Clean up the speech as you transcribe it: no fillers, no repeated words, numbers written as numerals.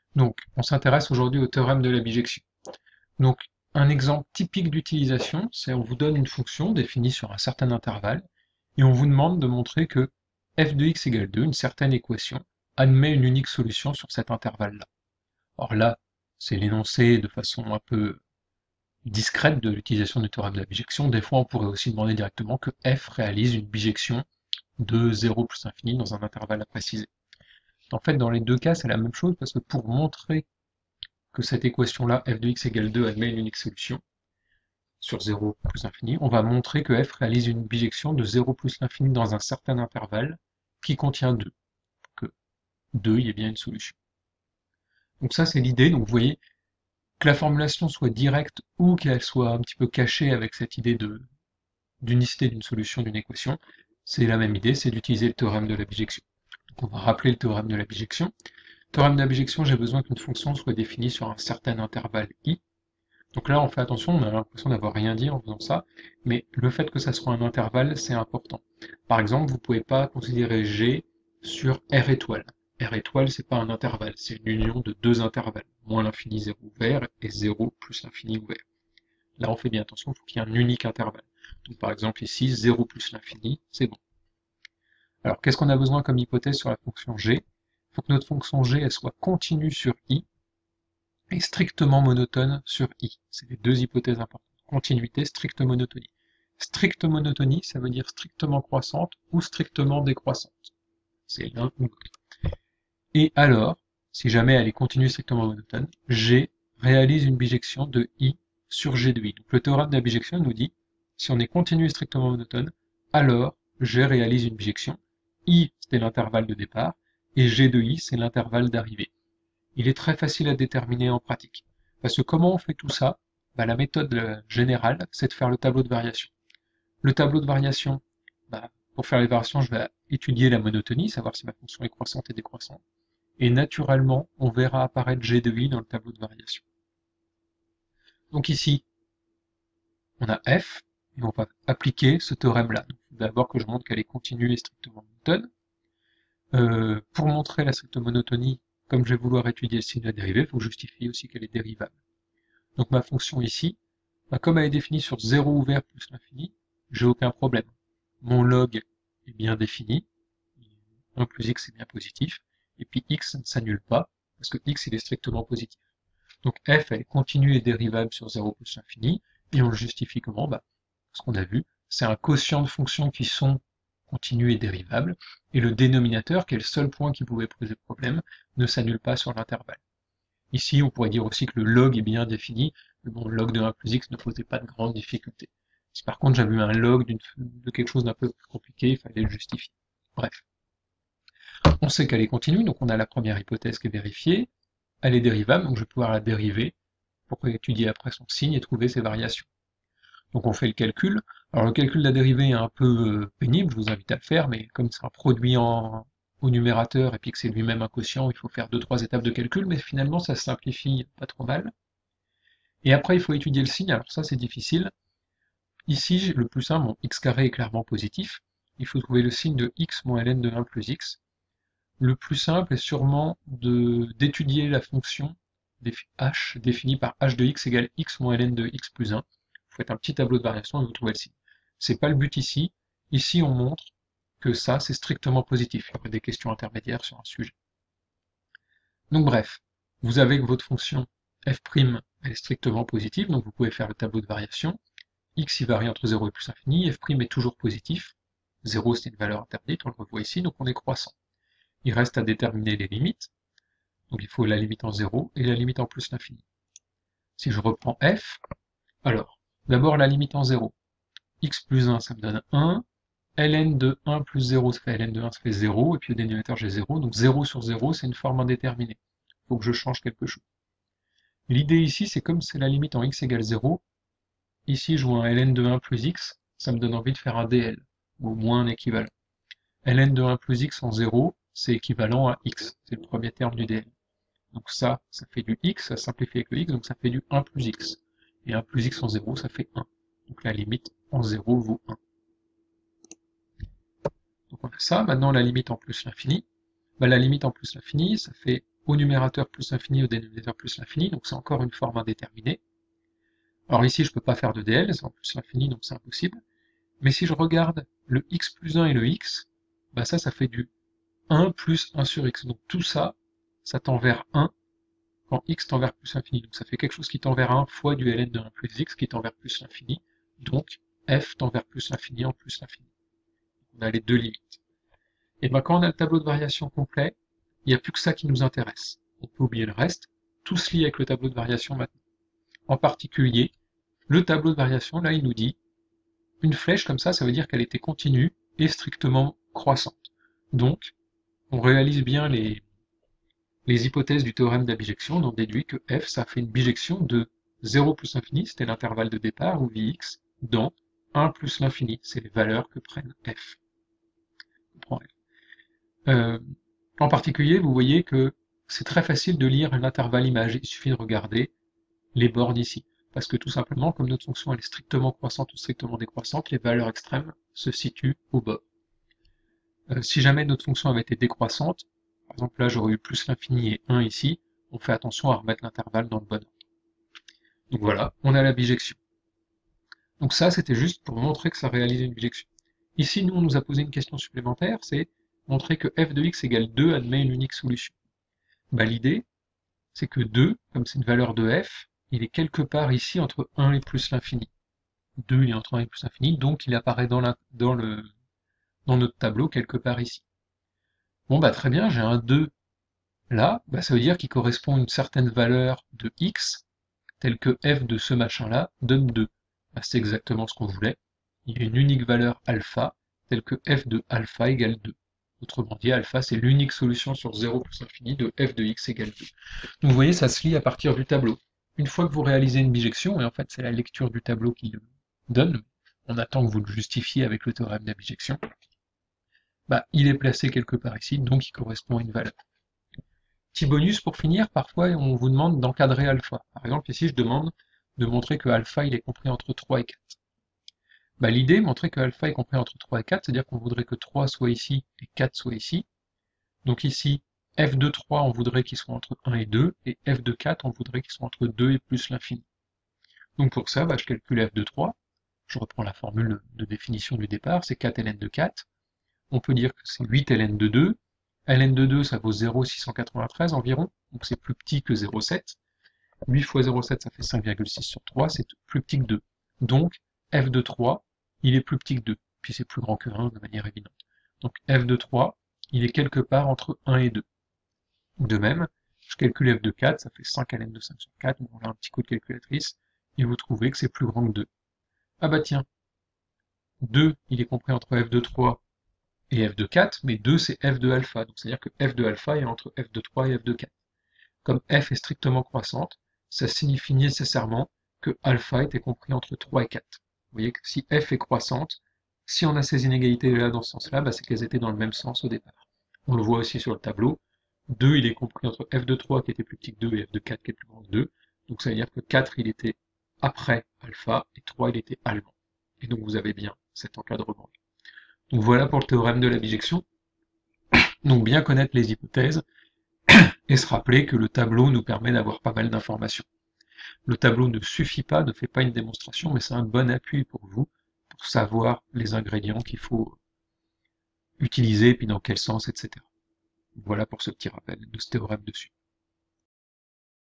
Donc, on s'intéresse aujourd'hui au théorème de la bijection. Donc, un exemple typique d'utilisation, c'est on vous donne une fonction définie sur un certain intervalle, et on vous demande de montrer que f de x égale 2, une certaine équation, admet une unique solution sur cet intervalle-là. Or là, c'est l'énoncé de façon un peu discrète de l'utilisation du théorème de la bijection. Des fois, on pourrait aussi demander directement que f réalise une bijection de 0 plus infini dans un intervalle à préciser. En fait, dans les deux cas, c'est la même chose, parce que pour montrer que cette équation-là, f de x égale 2, admet une unique solution sur 0 plus l'infini, on va montrer que f réalise une bijection de 0 plus l'infini dans un certain intervalle qui contient 2, que 2, il y ait bien une solution. Donc ça, c'est l'idée. Donc vous voyez, que la formulation soit directe ou qu'elle soit un petit peu cachée avec cette idée d'unicité d'une solution d'une équation, c'est la même idée, c'est d'utiliser le théorème de la bijection. Donc on va rappeler le théorème de la bijection. Théorème de la bijection, j'ai besoin qu'une fonction soit définie sur un certain intervalle i. Donc là, on fait attention, on a l'impression d'avoir rien dit en faisant ça, mais le fait que ça soit un intervalle, c'est important. Par exemple, vous ne pouvez pas considérer G sur R étoile. R étoile, c'est pas un intervalle, c'est une union de deux intervalles, moins l'infini 0 ouvert et 0 plus l'infini ouvert. Là, on fait bien attention, il faut qu'il y ait un unique intervalle. Donc par exemple ici, 0 plus l'infini, c'est bon. Alors, qu'est-ce qu'on a besoin comme hypothèse sur la fonction G? Il faut que notre fonction G, elle soit continue sur I, et strictement monotone sur I. C'est les deux hypothèses importantes. Continuité, stricte monotonie. Stricte monotonie, ça veut dire strictement croissante ou strictement décroissante. C'est l'un ou l'autre. Et alors, si jamais elle est continue strictement monotone, G réalise une bijection de I sur G de I. Donc le théorème de la bijection nous dit, si on est continu et strictement monotone, alors G réalise une bijection. I, c'est l'intervalle de départ, et G de I, c'est l'intervalle d'arrivée. Il est très facile à déterminer en pratique. Parce que comment on fait tout ça? La méthode générale, c'est de faire le tableau de variation. Le tableau de variation, pour faire les variations, je vais étudier la monotonie, savoir si ma fonction est croissante et décroissante. Et naturellement, on verra apparaître G de I dans le tableau de variation. Donc ici, on a F, et on va appliquer ce théorème-là. Il faut d'abord que je montre qu'elle est continue et strictement monotone. Pour montrer la stricte monotonie, comme je vais vouloir étudier le signe de la dérivée, il faut que je justifie aussi qu'elle est dérivable. Donc ma fonction ici, comme elle est définie sur 0 ouvert plus l'infini, j'ai aucun problème. Mon log est bien défini, 1 plus x est bien positif, et puis x ne s'annule pas, parce que x il est strictement positif. Donc f elle est continue et dérivable sur 0 plus l'infini, et on le justifie comment? Ce qu'on a vu, c'est un quotient de fonctions qui sont continues et dérivables, et le dénominateur, qui est le seul point qui pouvait poser problème, ne s'annule pas sur l'intervalle. Ici, on pourrait dire aussi que le log est bien défini, mais bon, le log de 1 plus x ne posait pas de grandes difficultés. Si par contre j'avais eu un log de quelque chose d'un peu plus compliqué, il fallait le justifier. Bref. On sait qu'elle est continue, donc on a la première hypothèse qui est vérifiée. Elle est dérivable, donc je vais pouvoir la dériver pour étudier après son signe et trouver ses variations. Donc on fait le calcul. Alors le calcul de la dérivée est un peu pénible, je vous invite à le faire, mais comme c'est un produit au numérateur et puis que c'est lui-même un quotient, il faut faire 2-3 étapes de calcul, mais finalement ça se simplifie pas trop mal. Et après il faut étudier le signe, alors ça c'est difficile. Ici, le plus simple, x carré est clairement positif, il faut trouver le signe de x moins ln de 1 plus x. Le plus simple est sûrement d'étudier la fonction h définie par h de x égale x moins ln de x plus 1. Vous faites un petit tableau de variation et vous trouvez le signe. C'est pas le but ici. Ici, on montre que ça, c'est strictement positif. Il y aurait des questions intermédiaires sur un sujet. Donc bref, vous avez que votre fonction f' est strictement positive, donc vous pouvez faire le tableau de variation. X y varie entre 0 et plus infini, f' est toujours positif. 0 c'est une valeur interdite, on le revoit ici, donc on est croissant. Il reste à déterminer les limites. Donc il faut la limite en 0 et la limite en plus l'infini. Si je reprends f, alors, d'abord la limite en 0. X plus 1, ça me donne 1. Ln de 1 plus 0, ça fait ln de 1, ça fait 0. Et puis au dénominateur, j'ai 0. Donc 0 sur 0, c'est une forme indéterminée. Il faut que je change quelque chose. L'idée ici, c'est comme c'est la limite en x égale 0, ici je vois un ln de 1 plus x, ça me donne envie de faire un dl, ou au moins un équivalent. Ln de 1 plus x en 0, c'est équivalent à x, c'est le premier terme du dl. Donc ça fait du x, ça simplifie avec le x, donc ça fait du 1 plus x. Et 1 plus x en 0, ça fait 1. Donc la limite en 0 vaut 1. Donc on a ça, maintenant la limite en plus l'infini. La limite en plus l'infini, ça fait au numérateur plus l'infini, au dénominateur plus l'infini, donc c'est encore une forme indéterminée. Alors ici, je ne peux pas faire de DL, c'est en plus l'infini, donc c'est impossible. Mais si je regarde le x plus 1 et le x, bah ça fait du 1 plus 1 sur x. Donc tout ça, ça tend vers 1 quand x tend vers plus l'infini. Donc ça fait quelque chose qui tend vers 1 fois du ln de 1 plus x qui tend vers plus l'infini. Donc f tend vers plus l'infini en plus l'infini. On a les deux limites. Et ben quand on a le tableau de variation complet, il n'y a plus que ça qui nous intéresse. On peut oublier le reste. Tout se lie avec le tableau de variation maintenant. En particulier, le tableau de variation, là, il nous dit une flèche comme ça veut dire qu'elle était continue et strictement croissante. Donc, on réalise bien les hypothèses du théorème d'abijection, on déduit que f, ça fait une bijection de 0 plus l'infini, c'était l'intervalle de départ, ou Vx, dans 1 plus l'infini, c'est les valeurs que prennent f. En particulier, vous voyez que c'est très facile de lire un intervalle image, il suffit de regarder les bornes ici. Parce que tout simplement, comme notre fonction elle est strictement croissante ou strictement décroissante, les valeurs extrêmes se situent au bord. Si jamais notre fonction avait été décroissante, par exemple là j'aurais eu plus l'infini et 1 ici, on fait attention à remettre l'intervalle dans le bon ordre. Donc voilà, on a la bijection. Donc ça c'était juste pour montrer que ça réalisait une bijection. Ici nous on nous a posé une question supplémentaire, c'est montrer que f de x égale 2 admet une unique solution. Bah, l'idée c'est que 2, comme c'est une valeur de f, il est quelque part ici entre 1 et plus l'infini. 2 il est entre 1 et plus l'infini, donc il apparaît dans notre tableau quelque part ici. Bon bah très bien, j'ai un 2 là, bah, ça veut dire qu'il correspond à une certaine valeur de x, telle que f de ce machin-là donne 2. Bah, c'est exactement ce qu'on voulait. Il y a une unique valeur alpha, telle que f de alpha égale 2. Autrement dit, alpha, c'est l'unique solution sur 0 plus l'infini de f de x égale 2. Donc vous voyez, ça se lit à partir du tableau. Une fois que vous réalisez une bijection, et en fait c'est la lecture du tableau qui le donne, on attend que vous le justifiez avec le théorème d'abijection, bah, il est placé quelque part ici, donc il correspond à une valeur. Petit bonus pour finir, parfois on vous demande d'encadrer alpha. Par exemple ici je demande de montrer que alpha il est compris entre 3 et 4. Bah, l'idée, montrer que alpha est compris entre 3 et 4, c'est-à-dire qu'on voudrait que 3 soit ici et 4 soit ici. Donc ici, f de 3, on voudrait qu'il soit entre 1 et 2, et f de 4, on voudrait qu'il soit entre 2 et plus l'infini. Donc pour ça, bah, je calcule f de 3, je reprends la formule de définition du départ, c'est 4 ln de 4. On peut dire que c'est 8 ln de 2. ln de 2, ça vaut 0,693 environ, donc c'est plus petit que 0,7. 8 fois 0,7, ça fait 5,6 sur 3, c'est plus petit que 2. Donc, f de 3, il est plus petit que 2, puis c'est plus grand que 1 de manière évidente. Donc f de 3, il est quelque part entre 1 et 2. De même, je calcule f de 4, ça fait 5 ln de 5 sur 4, bon là un petit coup de calculatrice, et vous trouvez que c'est plus grand que 2. Ah bah tiens, 2, il est compris entre f de 3 et f de 4, mais 2 c'est f de alpha, donc c'est-à-dire que f de alpha est entre f de 3 et f de 4. Comme f est strictement croissante, ça signifie nécessairement que alpha était compris entre 3 et 4. Vous voyez que si f est croissante, si on a ces inégalités-là dans ce sens-là, bah c'est qu'elles étaient dans le même sens au départ. On le voit aussi sur le tableau. 2, il est compris entre f de 3 qui était plus petit que 2 et f de 4 qui est plus grand que 2. Donc ça veut dire que 4, il était après alpha, et 3, il était avant. Et donc vous avez bien cet encadrement. Donc voilà pour le théorème de la bijection. Donc bien connaître les hypothèses, et se rappeler que le tableau nous permet d'avoir pas mal d'informations. Le tableau ne suffit pas, ne fait pas une démonstration, mais c'est un bon appui pour vous, pour savoir les ingrédients qu'il faut utiliser, puis dans quel sens, etc. Voilà pour ce petit rappel de ce théorème dessus.